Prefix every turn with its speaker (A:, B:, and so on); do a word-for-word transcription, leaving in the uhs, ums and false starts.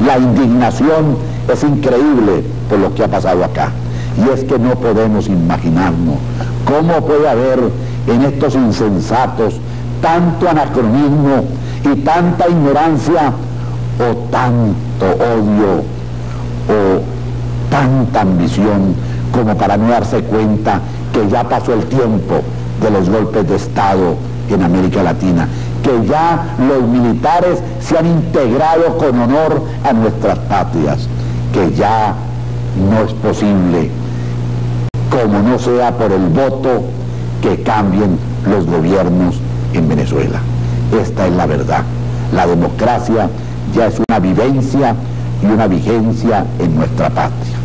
A: La indignación es increíble por lo que ha pasado acá. Y es que no podemos imaginarnos cómo puede haber en estos insensatos tanto anacronismo y tanta ignorancia o tanto odio o tanta ambición como para no darse cuenta que ya pasó el tiempo de los golpes de Estado en América Latina, que ya los militares se han integrado con honor a nuestras patrias, que ya no es posible, como no sea por el voto, que cambien los gobiernos en Venezuela. Esta es la verdad. La democracia ya es una vivencia y una vigencia en nuestra patria.